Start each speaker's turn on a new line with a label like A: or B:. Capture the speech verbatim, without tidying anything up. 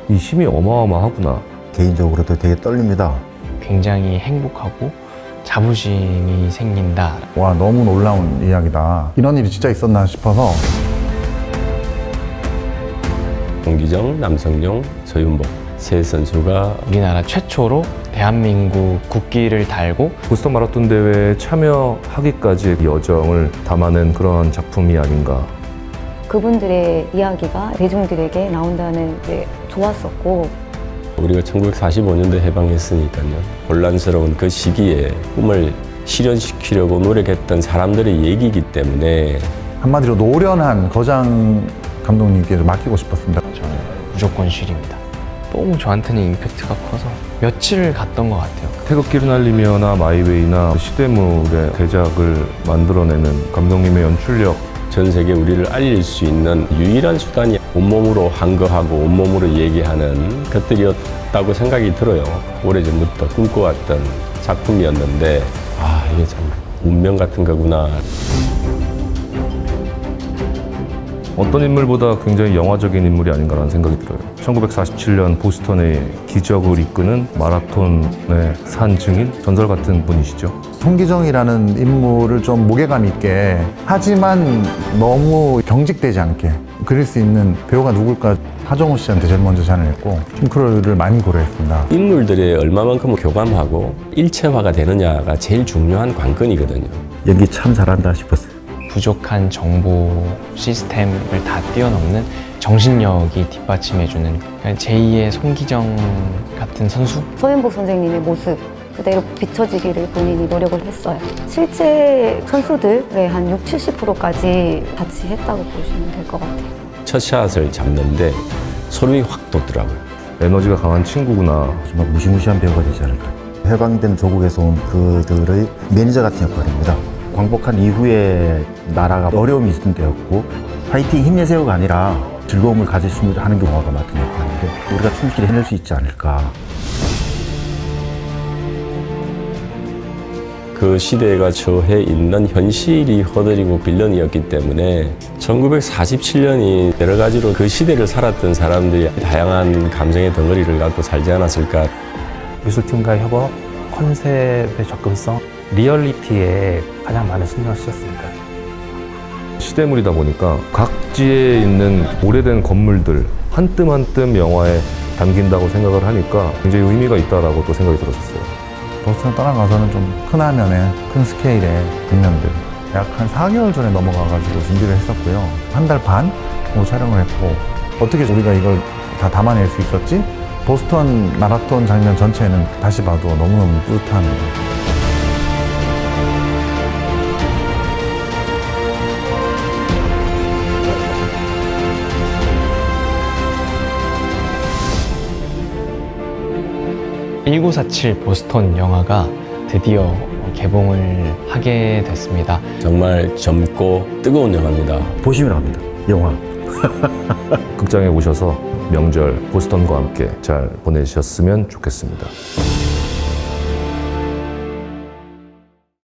A: 이 힘이 어마어마하구나.
B: 개인적으로도 되게 떨립니다.
C: 굉장히 행복하고 자부심이 생긴다.
D: 와, 너무 놀라운 이야기다. 이런 일이 진짜 있었나 싶어서.
E: 홍기정, 남성용, 서윤복 세 선수가
C: 우리나라 최초로 대한민국 국기를 달고
A: 보스턴 마라톤 대회에 참여하기까지의 여정을 담아낸 그런 작품이 아닌가.
F: 그분들의 이야기가 대중들에게 나온다는 게 좋았었고,
E: 우리가 천구백사십오 년도에 해방했으니까요. 혼란스러운 그 시기에 꿈을 실현시키려고 노력했던 사람들의 얘기이기 때문에
D: 한마디로 노련한 거장 감독님께 맡기고 싶었습니다.
C: 저는 무조건 쉴입니다. 너무 저한테는 임팩트가 커서 며칠을 갔던 것 같아요.
A: 태극기를 날리며나 마이웨이나 시대물의 대작을 만들어내는 감독님의 연출력.
E: 전 세계 우리를 알릴 수 있는 유일한 수단이 온몸으로 한거하고 온몸으로 얘기하는 것들이었다고 생각이 들어요. 오래전부터 꿈꿔왔던 작품이었는데 아, 이게 참 운명 같은 거구나.
A: 어떤 인물보다 굉장히 영화적인 인물이 아닌가라는 생각이 들어요. 천구백사십칠 년 보스턴의 기적을 이끄는 마라톤의 산 증인, 전설 같은 분이시죠.
D: 송기정이라는 인물을 좀 무게감 있게, 하지만 너무 경직되지 않게 그릴 수 있는 배우가 누굴까 하정우 씨한테 제일 먼저 제안을 했고, 톰 크루즈를 많이 고려했습니다.
E: 인물들이 얼마만큼 교감하고 일체화가 되느냐가 제일 중요한 관건이거든요.
B: 연기 참 잘한다 싶었어요.
C: 부족한 정보 시스템을 다 뛰어넘는 정신력이 뒷받침해주는 제이의 송기정 같은 선수?
F: 서윤복 선생님의 모습 그대로 비춰지기를 본인이 노력을 했어요. 실제 선수들의 한 육십, 칠십 퍼센트까지 같이 했다고 보시면 될 것 같아요.
E: 첫 샷을 잡는데 소름이 확 돋더라고요.
A: 에너지가 강한 친구구나.
B: 정말 무시무시한 배우가 되지 않을까. 해방된 조국에서 온 그들의 매니저 같은 역할입니다. 광복한 이후에 나라가 어려움이 있을 때였고, 파이팅 힘내세요가 아니라 즐거움을 가질 수 하는 게 영화가 맡은 역할인데, 우리가 충실히 해낼 수 있지 않을까.
E: 그 시대가 처해 있는 현실이 허드리고 빌런이었기 때문에 천구백사십칠 년이 여러 가지로 그 시대를 살았던 사람들이 다양한 감정의 덩어리를 갖고 살지 않았을까.
G: 미술팀과 협업, 컨셉의 접근성, 리얼리티에 가장 많은 신경을 쓰셨습니다.
A: 시대물이다 보니까 각지에 있는 오래된 건물들 한 뜸 한 뜸 영화에 담긴다고 생각을 하니까 굉장히 의미가 있다라고 또 생각이 들었었어요.
D: 보스턴 떠나가서는 좀 큰 화면에, 큰 스케일의 장면들 약 한 사 개월 전에 넘어가가지고 준비를 했었고요. 한 달 반 정도 촬영을 했고, 어떻게 우리가 이걸 다 담아낼 수 있었지? 보스턴 마라톤 장면 전체는 다시 봐도 너무너무 뿌듯한.
C: 천구백사십칠 보스턴 영화가 드디어 개봉을 하게 됐습니다.
E: 정말 젊고 뜨거운 영화입니다.
B: 보시면 압니다. 영화.
A: 극장에 오셔서 명절 보스턴과 함께 잘 보내셨으면 좋겠습니다.